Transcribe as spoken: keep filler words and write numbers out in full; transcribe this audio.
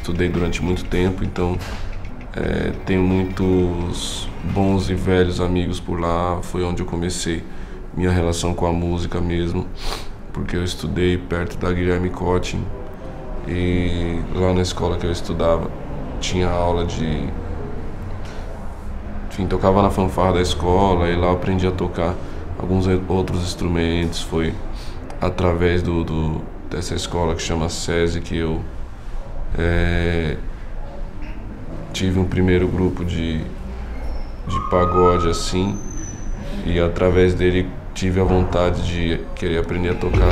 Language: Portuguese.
estudei durante muito tempo, então é, tenho muitos bons e velhos amigos por lá. Foi onde eu comecei minha relação com a música mesmo, porque eu estudei perto da Guilherme Cottin, e lá na escola que eu estudava tinha aula de... Enfim, tocava na fanfarra da escola, e lá eu aprendi a tocar alguns outros instrumentos. Foi através do, do, dessa escola que chama SESI que eu é, tive um primeiro grupo de, de pagode assim, e através dele tive a vontade de querer aprender a tocar.